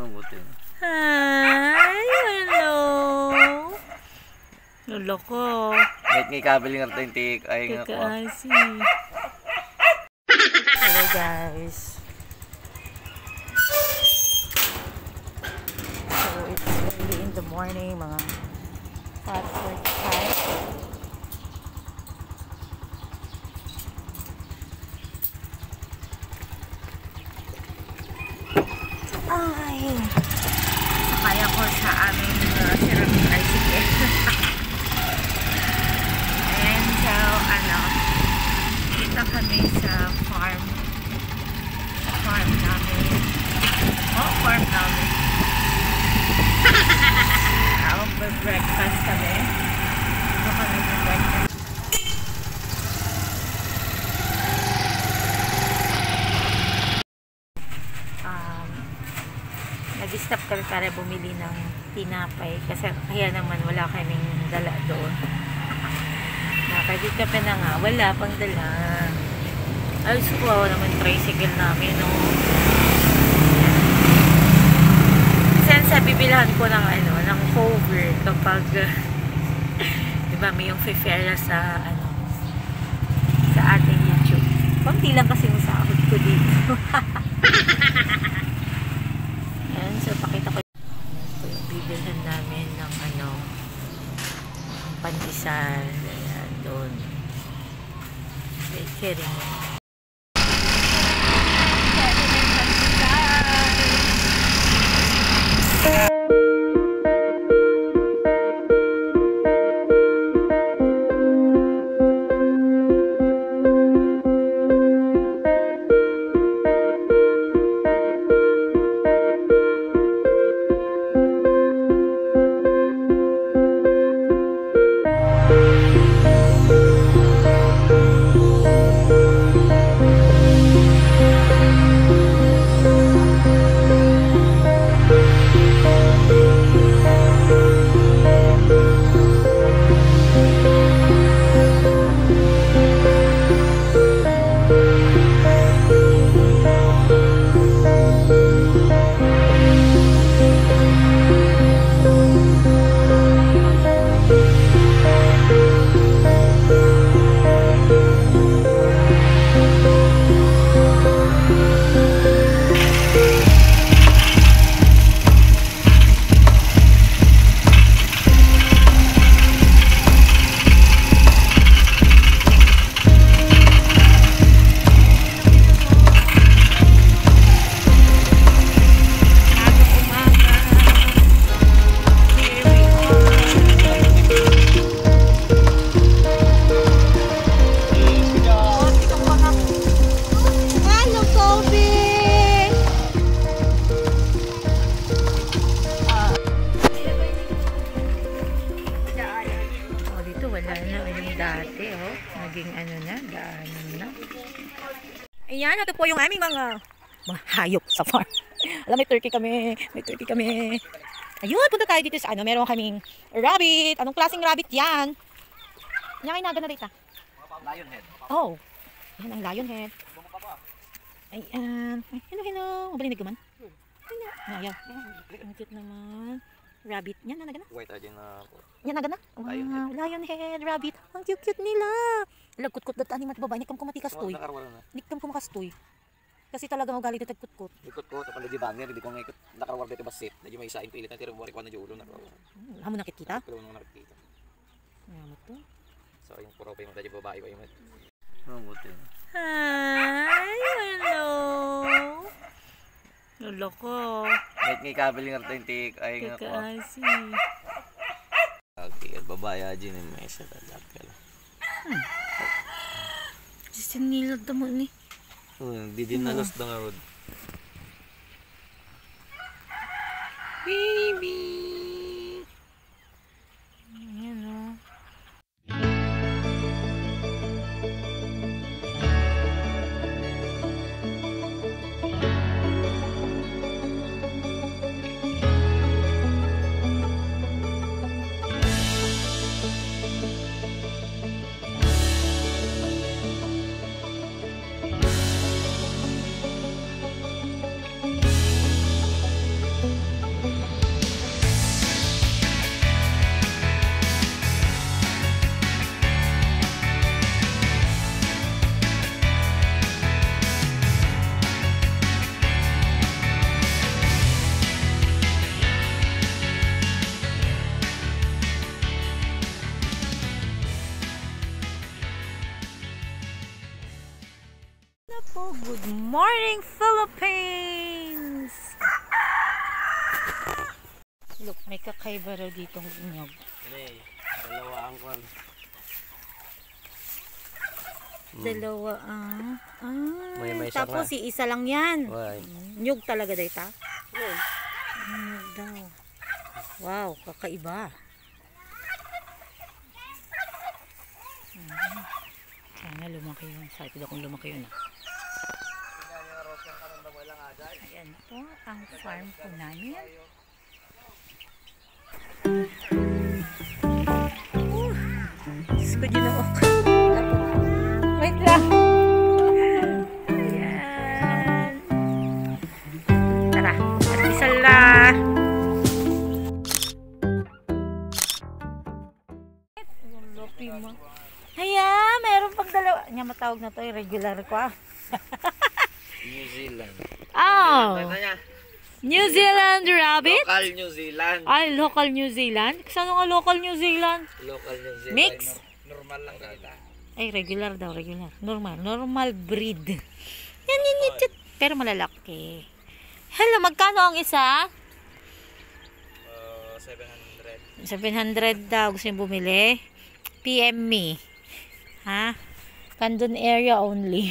Mabuti. Hi! Hello! Lolo ko. Kahit ngay kabel nga rin tik ay nga ko. Kakasi. Hello guys. So it's early in the morning, mga 5:45. Ay, sakay ako sa aming ceramic tricycle. And so, kita kami sa farm. Sa farm namin. Oh, farm namin. Breakfast kami. Ito kami sa breakfast. Nag-stop kami para bumili ng tinapay kasi kaya naman wala kaming dala doon. Nakadit kami na nga, wala pang dala. Ay, sukaw naman tricycle namin, no? Since bibilhan ko ng ng cover kapag diba may yung fare sa sa ating YouTube. Kunti lang kasi yung sahod ko dito. Ayan, so pakita ko yung bibilhan namin ng pandesal. Ayan, doon. Kaya rin yun. Ayan, ito po yung aming mga hayop sa farm. Alam, may turkey kami. Ayun, punta tayo dito sa meron kaming rabbit. Anong klaseng rabbit yan? Yan ay naga na dito. Lion head. Oh, yan ang lion head. Ayan. Hello. Mabalinig ko man. Ayan. Ang cute naman. Rabbit. Yan na naga na. White agent na po. Yan naga na. Wow, lion head, rabbit. Ang cute nila. Lagkut-kut dati ani mat babay ni kam kumatikas toy. Di kam kumakastoy. Kasi talaga magalit ito tagkut-kut. Ikut-kut kapag di banger di ko ngikot nakarawar dito basit. Di may isain pilit na tiro mo rekwan na julo na. Hamo nakita? Pero nang nakita. Ano to? So yung puro pa yung dati babae ko yung mabuti. Hi, hello. Lolo ko. Kahit ngay kabel nga rin tik ay nga ko. Kakasi. Okay, babae aja ni may isa talaga pala. Sinilad mo ni. Di din nalos na nga rod. Baby. Ayan o. Good morning, Philippines! Look, may kakaiba raw ditong inyog. Dalawa ang kwan. Dalawa ang... May tapos si isa lang yan. Why? Inyog talaga daw ita? Inyog daw. Wow, kakaiba. Sana lumaki yun. Sabi ko kung lumaki yun. Ayan po ang farm po namin. Diyos ko ginaok. Wait lang. Ayan. Tara. Artisal na. Ayan. Meron pang dalawa. Nga matawag na to. Regular ko ah. New Zealand. Oh. New Zealand rabbit? Local New Zealand. Ay, local New Zealand? Saan nga local New Zealand? Local New Zealand. Mix? Normal lang kita. Ay, regular daw, regular. Normal. Normal breed. Yan. Pero malalaki. Hello, magkano ang isa? 700. 700 daw. Gusto yung bumili? PM me. Ha? Candon area only.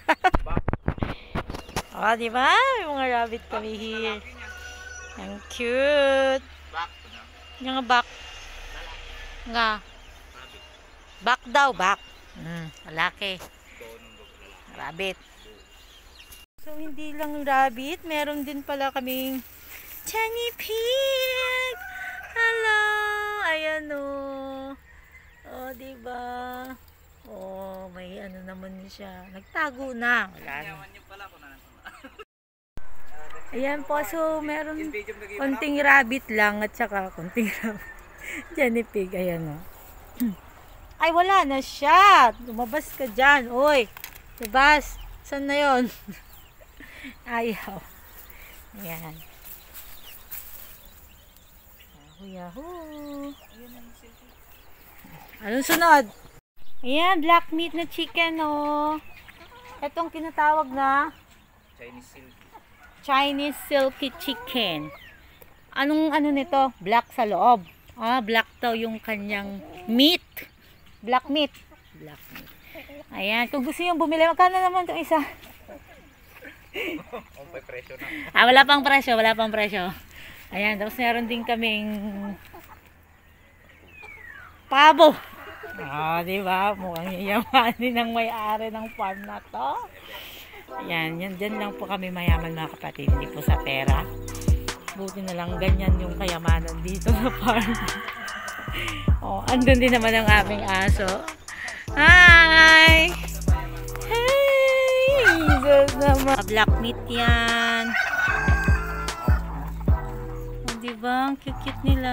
Oh, di ba? May mga rabbit kami here. Ang cute. Yung back. Nga. Back daw, back. Malaki. Rabbit. So, hindi lang rabbit. Meron din pala kaming Jenny Pig. Hello. Ayan o. Oh, diba? Oh, may ano naman siya. Nagtago na. Wala na. Ayan po. So, meron konting rabbit lang at saka konting rabbit. Jenny Pig. Ayan o. Ay, wala na siya. Lumabas ka dyan. Uy. Labas. Saan na yun? Ayaw. Ayan. Yahoo! Anong sunod? Ayan, black meat na chicken, oh. Itong kinatawag na Chinese silky chicken. Anong ano nito? Black sa loob. Ah, black daw yung kanyang meat. Black meat. Black meat. Ayan, kung gusto nyo bumili, magkano naman itong isa? Wala pang presyo, wala pang presyo. Ayan, tapos meron din kaming pabo. Diba? Mukhang yayamanin ng may-ari ng farm na to. Ayan, dyan lang po kami mayaman mga kapatid. Hindi po sa pera. Buti na lang ganyan yung kayamanan dito sa farm. Oh, andun din naman ang aming aso. Hi! Hey! Black meat yan. Oh, diba? Ang cute nila.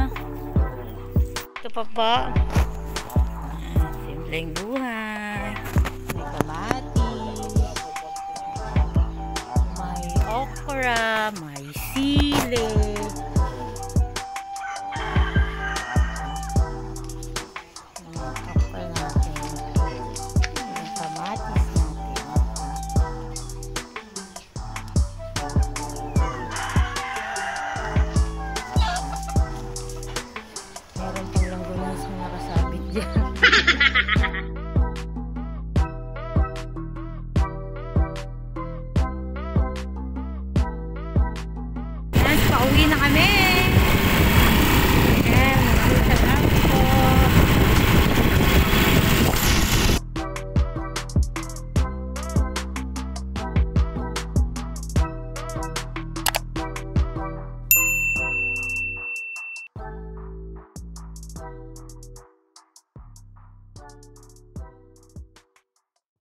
Ito pa pa. Simpleng buhay. May kamatis. May okra. May sili. Pauwi na kami.